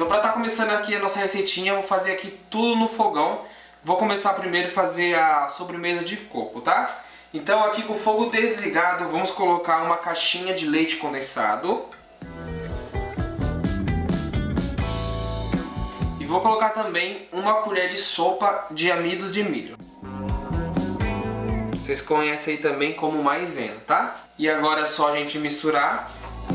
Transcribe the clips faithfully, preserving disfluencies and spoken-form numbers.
Então para estar começando aqui a nossa receitinha, eu vou fazer aqui tudo no fogão. Vou começar primeiro a fazer a sobremesa de coco, tá? Então aqui com o fogo desligado, vamos colocar uma caixinha de leite condensado. E vou colocar também uma colher de sopa de amido de milho. Vocês conhecem aí também como maisena, tá? E agora é só a gente misturar.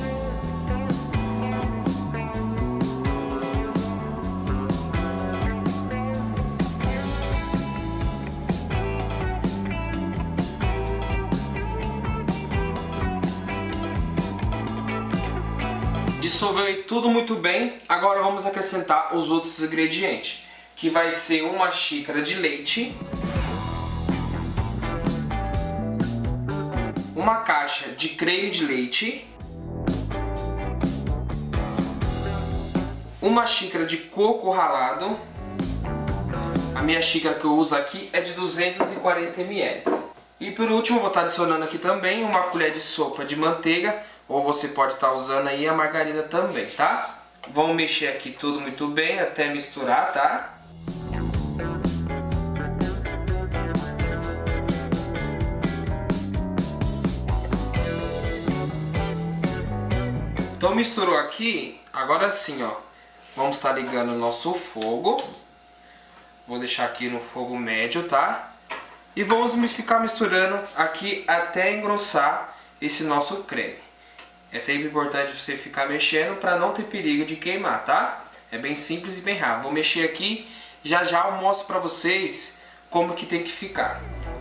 Dissolveu aí tudo muito bem. Agora vamos acrescentar os outros ingredientes, que vai ser uma xícara de leite, uma caixa de creme de leite, uma xícara de coco ralado. A minha xícara que eu uso aqui é de duzentos e quarenta mililitros. E por último eu vou estar adicionando aqui também uma colher de sopa de manteiga, ou você pode estar usando aí a margarina também, tá? Vamos mexer aqui tudo muito bem até misturar, tá? Então misturou aqui, agora sim, ó, vamos estar ligando o nosso fogo. Vou deixar aqui no fogo médio, tá? E vamos ficar misturando aqui até engrossar esse nosso creme. É sempre importante você ficar mexendo para não ter perigo de queimar, tá? É bem simples e bem rápido. Vou mexer aqui, já já eu mostro para vocês como que tem que ficar.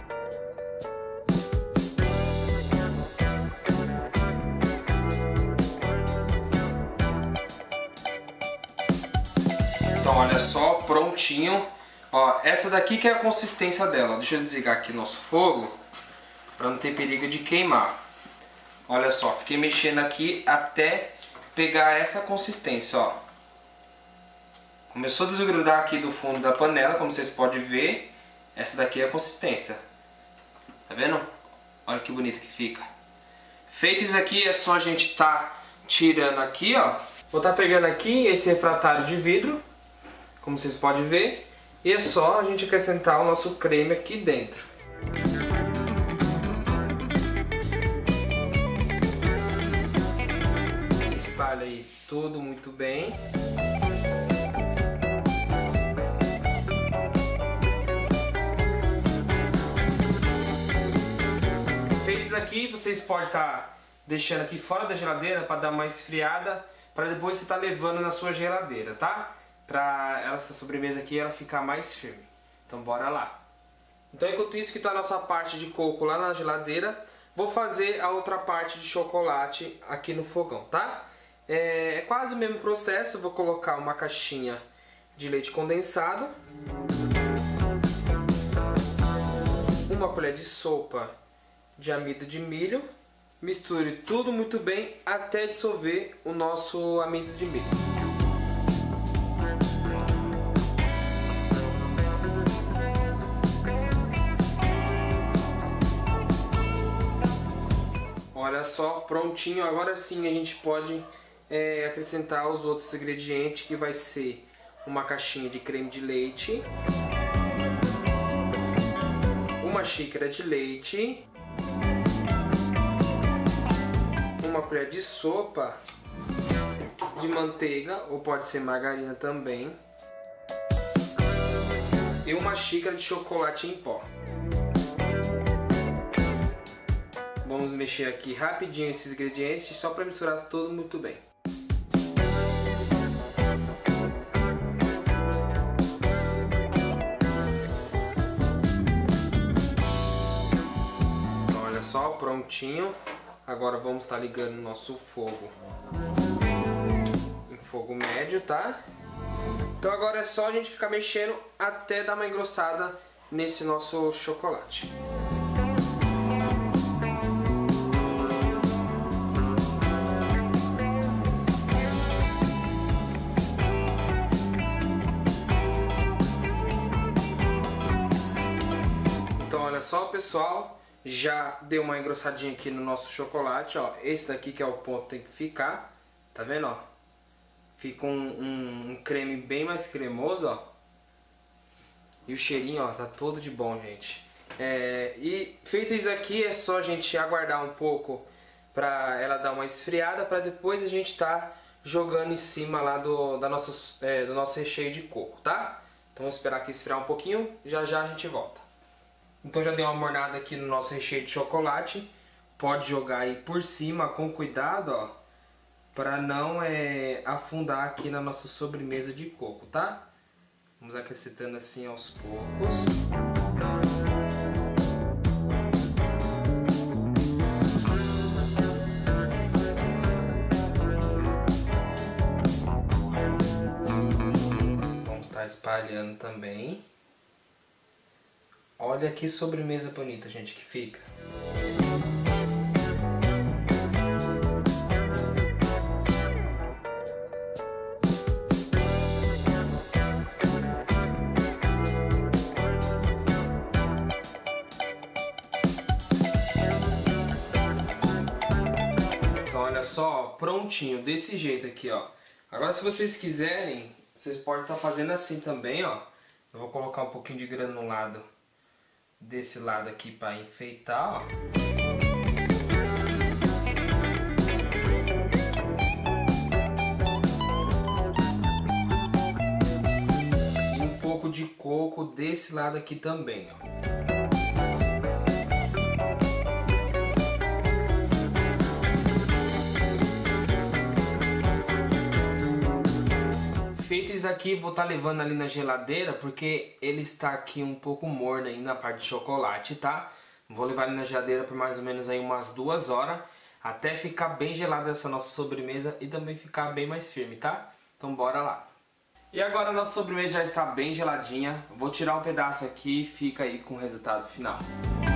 Então olha só, prontinho. Ó, essa daqui que é a consistência dela. Deixa eu desligar aqui nosso fogo para não ter perigo de queimar. Olha só, fiquei mexendo aqui até pegar essa consistência, ó. Começou a desgrudar aqui do fundo da panela, como vocês podem ver. Essa daqui é a consistência. Tá vendo? Olha que bonito que fica. Feito isso aqui, é só a gente tá tirando aqui, ó. Vou tá pegando aqui esse refratário de vidro, como vocês podem ver. E é só a gente acrescentar o nosso creme aqui dentro. Espalha aí tudo muito bem. Feitos aqui, vocês podem estar deixando aqui fora da geladeira para dar uma esfriada, para depois você estar levando na sua geladeira, tá? Para essa sobremesa aqui ela ficar mais firme. Então bora lá. Então enquanto isso que está a nossa parte de coco lá na geladeira, vou fazer a outra parte de chocolate aqui no fogão, tá? É, é quase o mesmo processo. Vou colocar uma caixinha de leite condensado, uma colher de sopa de amido de milho. Misture tudo muito bem até dissolver o nosso amido de milho. Olha só, prontinho. Agora sim a gente pode é, acrescentar os outros ingredientes, que vai ser uma caixinha de creme de leite, uma xícara de leite, uma colher de sopa de manteiga, ou pode ser margarina também, e uma xícara de chocolate em pó. Vamos mexer aqui rapidinho esses ingredientes, só para misturar tudo muito bem. Olha só, prontinho. Agora vamos estar ligando o nosso fogo em fogo médio, tá? Então agora é só a gente ficar mexendo até dar uma engrossada nesse nosso chocolate. Olha só, pessoal, já deu uma engrossadinha aqui no nosso chocolate, ó. Esse daqui que é o ponto que tem que ficar, tá vendo, ó? Fica um, um, um creme bem mais cremoso, ó. E o cheirinho, ó, tá todo de bom, gente. É, e feito isso aqui, é só a gente aguardar um pouco pra ela dar uma esfriada, pra depois a gente tá jogando em cima lá do, da nossa, é, do nosso recheio de coco, tá? Então vamos esperar aqui esfriar um pouquinho, já já a gente volta. Então já dei uma mornada aqui no nosso recheio de chocolate. Pode jogar aí por cima com cuidado, ó, para não é, afundar aqui na nossa sobremesa de coco, tá? Vamos acrescentando assim aos poucos. Vamos estar espalhando também. Olha que sobremesa bonita, gente, que fica. Olha só, prontinho, desse jeito aqui, ó. Agora, se vocês quiserem, vocês podem estar fazendo assim também, ó. Eu vou colocar um pouquinho de granulado desse lado aqui para enfeitar, ó. E um pouco de coco desse lado aqui também, ó. Feito isso aqui, vou estar levando ali na geladeira, porque ele está aqui um pouco morno aí na parte de chocolate, tá? Vou levar ele na geladeira por mais ou menos aí umas duas horas, até ficar bem gelada essa nossa sobremesa e também ficar bem mais firme, tá? Então bora lá. E agora a nossa sobremesa já está bem geladinha, vou tirar um pedaço aqui e fica aí com o resultado final.